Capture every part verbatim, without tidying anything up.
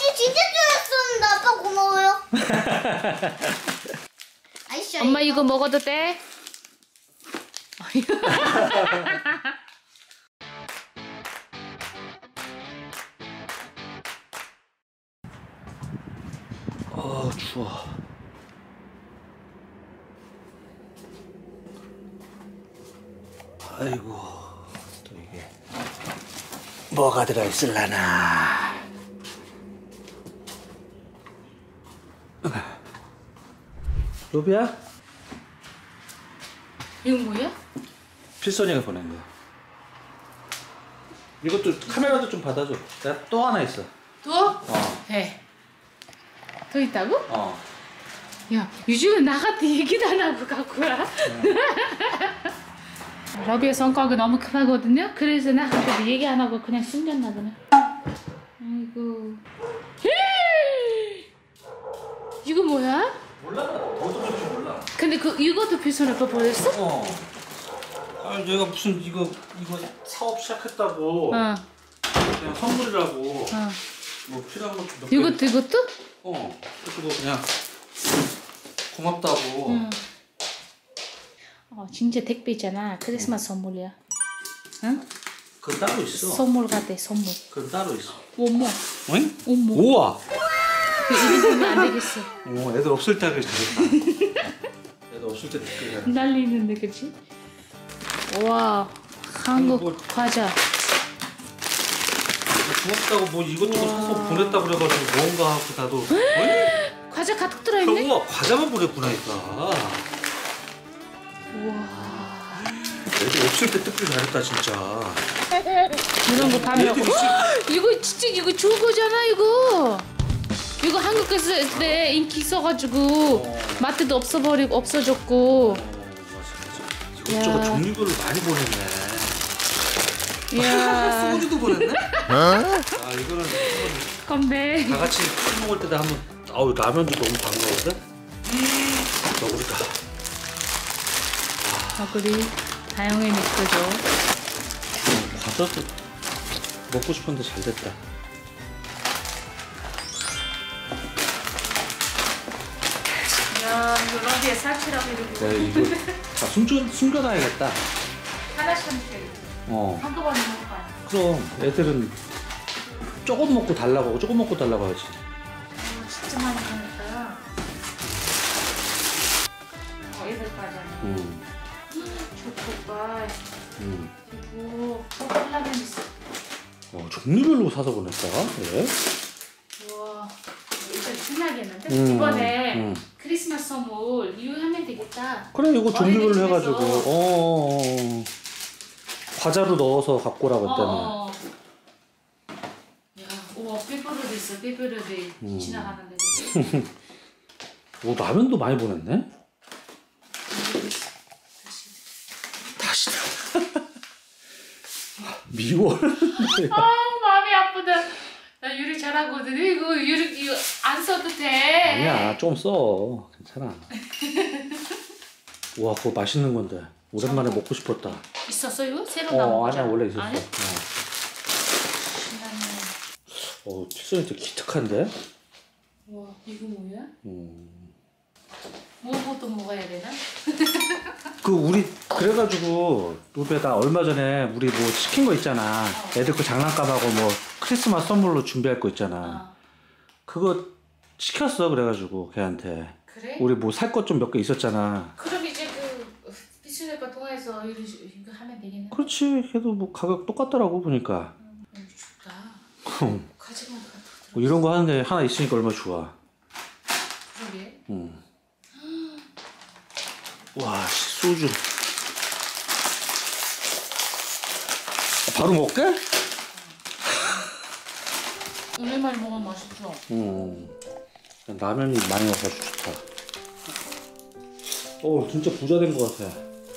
진짜 좋아했었는데 아빠 고마워요. 아이씨, 엄마 이거 먹어도 돼? 아 추워. 아이고 또 이게 뭐가 들어있을라나. 루비야? 이건 뭐야? 필선이가 보낸 거야. 이것도 카메라도 좀 받아줘. 내가 또 하나 있어. 또? 어. 해. 더 있다고? 어. 야, 요즘에 나한테 얘기도 안 하고 갖고 와. 러비의 성격이 너무 급하거든요? 그래서 나한테도 얘기 안 하고 그냥 숨겼나 보네. 아이고. 이거 뭐야? 몰라. 너도 좀 몰라. 근데 그 이것도 필선을 또 보냈어? 어. 아 내가 무슨 이거 이거 사업 시작했다고. 어. 그냥 선물이라고. 어. 뭐 필요한 것도 몇 개. 이것도 이것도? 어. 그리고 그냥 고맙다고. 응. 어, 진짜 택배잖아. 크리스마스 선물이야. 응? 그건 따로 있어. 선물 같아, 선물. 그건 따로 있어. 어머. 응? 어머. 우와. 그 이름 보면 안 되겠어. 오, 애들 없을 때 하길 잘했다. 애들 없을 때 듣게 잘했다. 난리는데, 그치? 와, 한국 뭐- 과자. 고맙다고 뭐 이것저것 사서 보냈다 그래가지고 뭔가 하고 나도. 어이? 과자 가득 들어있네? 우와 과자만 보냈구나니까. 우와. 애들 없을 때 듣길 잘했다 진짜. 이런 거 파면 애들 있을 이거 진짜 이거 좋은 거잖아 이거. 이거 한국에서 때 인기 있어가지고 어. 마트도 없어버리고 없어졌고. 어, 맞아 맞아. 이것저것 야. 종류별로 많이 보냈네. 이야. 소주도 보냈네? 아 이거는 건배. 다 같이 술 먹을 때도 한번. 아우 라면도 너무 반가운데? 먹으니까. 너구리 다영이 맥주죠. 과자도 먹고 싶었는데 잘 됐다. 야 이거 러비에 사치라고 이러고. 네, 이거 다 숨겨, 숨겨놔야겠다. 하나씩 하나씩 해야겠다. 어. 한꺼번에 먹을 거 아니야. 그럼 애들은 조금 먹고 달라고 하고 조금 먹고 달라고 하지. 어, 진짜 많이 먹으니까. 어, 애들 과자. 음. 초코바. 음. 그리고 콜라면 있어. 어, 종류별로 사서 보냈다. 예. 우와. 이제 신나겠는데? 음, 이번에 음. 크리스마스 선물 이용하면 되겠다. 그래 이거 종류별로 어린이집에서. 해가지고 어, 어, 어. 과자로 넣어서 갖고 오라고 했다며. 어, 어. 야, 우와 페퍼로도 있어. 페퍼로도 음. 지나가는데. 오 라면도 많이 보냈네. 다시 미워. 아 마음이 아프다. 나 요리 잘하거든. 이거 요리 이거 안 써도 돼. 아니야 조금 써 괜찮아. 와 그거 맛있는 건데 오랜만에 먹고 싶었다. 있었어 이거? 새로 나온 어 거잖아. 아니야 원래 있었어. 아니? 어. 신나네. 어 필선이 되게 기특한데. 와 이거 뭐야? 음. 뭐부터 먹어야 되나? 그 우리 그래가지고 루베가 얼마 전에 우리 뭐 시킨 거 있잖아. 어. 애들 그 장난감하고 뭐 크리스마스 선물로 준비할 거 있잖아. 어. 그거 시켰어 그래가지고 걔한테. 그래? 우리 뭐 살 것 좀 몇 개 있었잖아. 그럼 이제 그 피스네과 통해서 이거 이거 하면 되겠네. 그렇지. 걔도 뭐 가격 똑같더라고 보니까. 음, 좋다. 음. 가지만 가득 뭐 이런 거 하는데 하나 있으니까 얼마나 좋아. 그러게. 응. 와 소주. 바로 먹게? 오랜만에 먹으면 맛있죠? 응. 라면이 많이 와서 좋다. 어 진짜 부자 된 것 같아.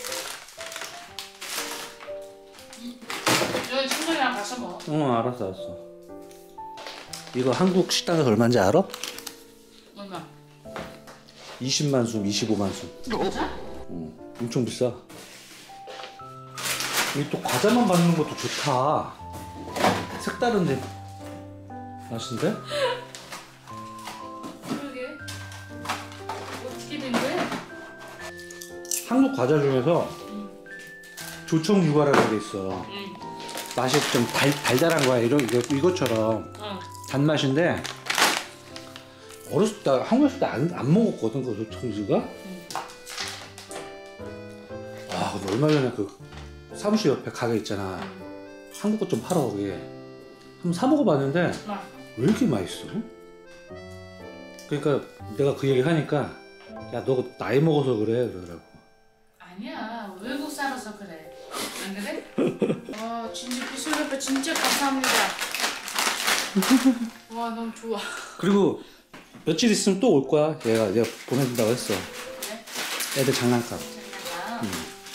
여기 친구랑 같이 먹어. 응 알았어 알았어. 이거 한국 식당에서 얼마인지 알아? 얼마? 이십만 숨, 이십오만 숨. 진짜? 응. 엄청 비싸. 이 또 과자만 받는 것도 좋다. 색다른데 맛인데? 한국 과자 중에서 조청 유과라는 게 있어. 응. 맛이 좀 달, 달달한 거야. 이런 이거, 이것처럼 어. 단맛인데 어렸을 때 한국에 있을 때 안 안 먹었거든 그 조청유가. 응. 아 근데 얼마 전에 그 사무실 옆에 가게 있잖아. 한국 거 좀 팔아 거기. 한번 사 먹어봤는데 어. 왜 이렇게 맛있어? 그러니까 내가 그 얘기 하니까 야 너 나이 먹어서 그래 그러더라고. 아니야, 외국 살아서 그래. 안 그래? 와, 진짜 비솔 오빠 진짜 감사합니다. 와, 너무 좋아. 그리고 며칠 있으면 또 올 거야. 얘가 내가 보내준다고 했어. 그래? 애들 장난감. 응.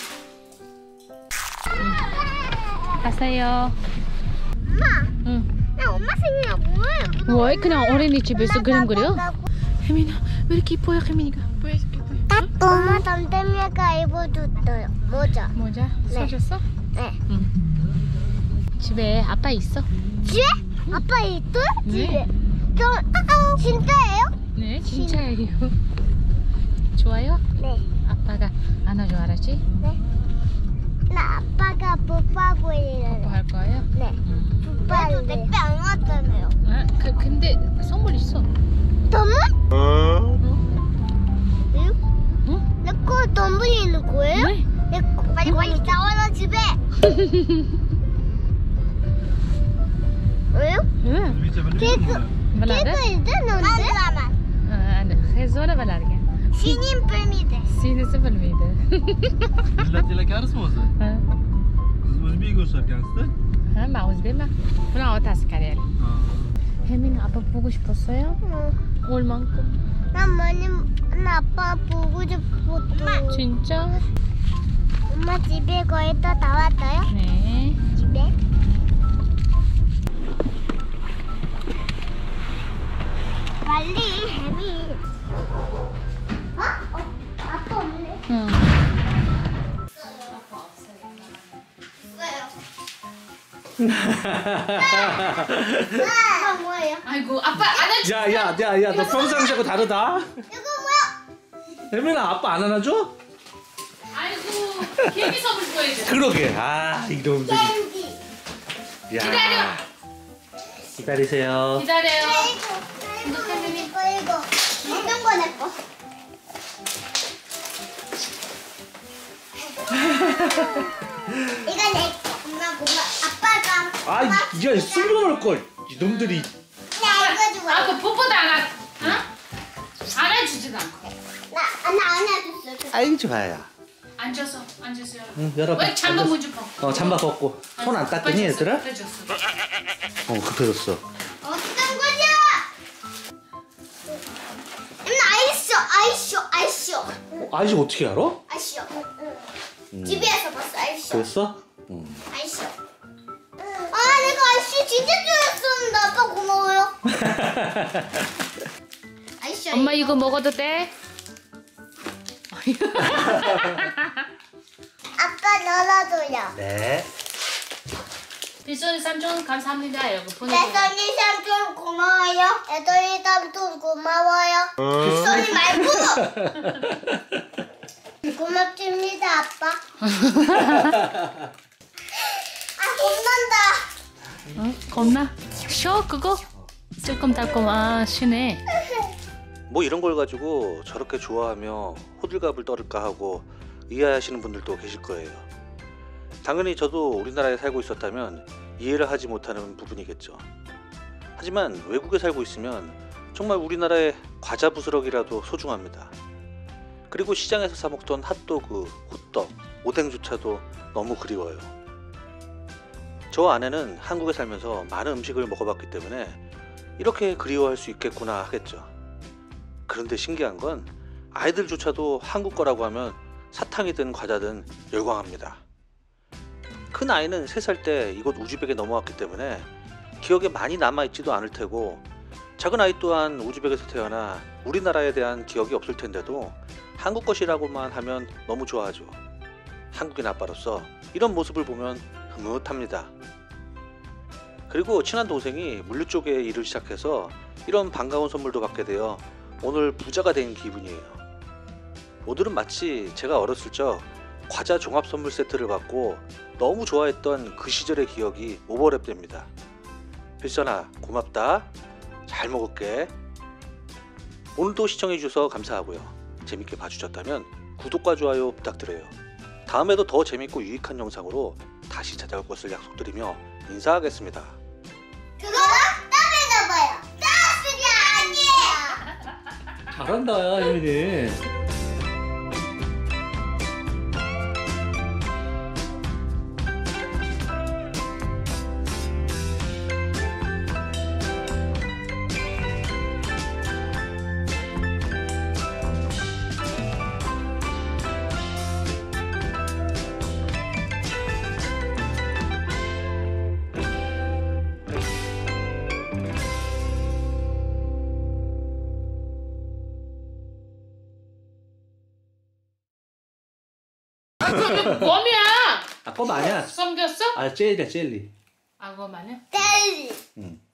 갔어요. 엄마, 응. 나 엄마 생일이 뭐예요? 뭐? 그냥 어린이집에서 그림 그려? 혜민아, 왜 이렇게 이뻐요, 혜민이가? 왜 이렇게 이뻐요? 엄마 담담이가 입어줬어요. 모자. 모자 네. 사줬어? 네. 응. 집에 아빠 있어? 집에? 아빠 있어요? 네. 집에. 저 아, 진짜예요? 네, 진짜예요. 좋아요? 네. 아빠가 안아줘, 알았지? 네. 나 아빠가 뽀뽀하고 이래요. 뽀뽀할 거예요? 네. 뽀뽀하고 내빼 안 왔잖아요. 아, 그, 근데 선물 있어. 너무? 응? 응? 내 거 너무 있는 거예요? 네. 내 거. 빨리 빨리 나와라 집에. 왜요? 응. 케이크 Belangrijk? 케이크 있었는데? 하나만. Ah, geen zo'n belangrijk. 신인 뱀이대. Zie je ze vermijden. Is dat je lekker smozen? Dus wie goes er ganske? 아, 마우스 대마. 그럼 다섯 가래를. 혜민 아빠 보고 싶었어요? 응. 얼만큼? 난 많이 나 아빠 보고 싶었어. 진짜? 엄마 집에 거의 다 왔어요? 네. 집에? 빨리 햄이. 어? 어? 아빠 없네. 응. 왜요? 아, 뭐예요? 아이고 아빠 안아줘. 야야 야 야 너 평상시하고 다르다. 이거 뭐야? 혜민아 아빠 안 안아줘? 아이고 괜히 선물 보여줘. 그러게. 아 이놈들이. 캔디. 야. 기다려. 기다리세요. 기다려요. 이거 이거 이거 이거 어떤 거 내 거? 이거 내 거. 엄마 엄마 아빠가. 아 이게 숨겨놓을 걸. 이놈들이. 나 이거 좋아. 아빠 뽀뽀도 안 하. 어? 안아주지도 않고. 나나 안아줬어. 아이 좋아요. 앉아서 앉으세요. 응 열어봐. 왜 잠바 앉아서. 먼저 벗고. 어 잠바 벗고. 손 안 닦으니 얘들아? 해줬어. 어 급해졌어. 어떤 거냐? 엄마 아이쇼 아이쇼 아이쇼 어, 아이씨 어떻게 알아? 아이쇼. 집에서 봤어 아이쇼. 그랬어? 응. 아이쇼. 아 내가 아이쇼 진짜 좋아했었는데 아빠 고마워요. 아이쇼. 엄마 이거 먹어도 돼? 아빠 놀아줘요. 네. 빗소리 삼촌 감사합니다. 여기 보내줘. 애선이 삼촌 고마워요. 애선이 삼촌 고마워요. 애선이 말고. 고맙습니다 아빠. 아 겁난다. 어? 겁나? 쉬어 그거? 새콤달콤 아 쉬네. 뭐 이런 걸 가지고 저렇게 좋아하며 호들갑을 떨을까 하고 이해하시는 분들도 계실 거예요. 당연히 저도 우리나라에 살고 있었다면 이해를 하지 못하는 부분이겠죠. 하지만 외국에 살고 있으면 정말 우리나라의 과자 부스러기라도 소중합니다. 그리고 시장에서 사 먹던 핫도그, 호떡, 오뎅조차도 너무 그리워요. 저 아내는 한국에 살면서 많은 음식을 먹어봤기 때문에 이렇게 그리워할 수 있겠구나 하겠죠. 그런데 신기한 건 아이들조차도 한국 거라고 하면 사탕이든 과자든 열광합니다. 큰 아이는 세 살 때 이곳 우즈벡에 넘어왔기 때문에 기억에 많이 남아있지도 않을 테고, 작은 아이 또한 우즈벡에서 태어나 우리나라에 대한 기억이 없을 텐데도 한국 것이라고만 하면 너무 좋아하죠. 한국인 아빠로서 이런 모습을 보면 흐뭇합니다. 그리고 친한 동생이 물류 쪽에 일을 시작해서 이런 반가운 선물도 받게 되어 오늘 부자가 된 기분이에요. 오늘은 마치 제가 어렸을 적 과자 종합 선물 세트를 받고 너무 좋아했던 그 시절의 기억이 오버랩 됩니다. 필선아, 고맙다. 잘 먹을게. 오늘도 시청해주셔서 감사하고요. 재밌게 봐주셨다면 구독과 좋아요 부탁드려요. 다음에도 더 재밌고 유익한 영상으로 다시 찾아올 것을 약속드리며 인사하겠습니다. 그거 땀을 넣어요. 땀이 아니에요. 잘한다, 혜민이. 껌이야. 아, 껌 아니야. 숨겼어? 아, 젤리야, 젤리. 아, 껌 아니야? 젤리. 응.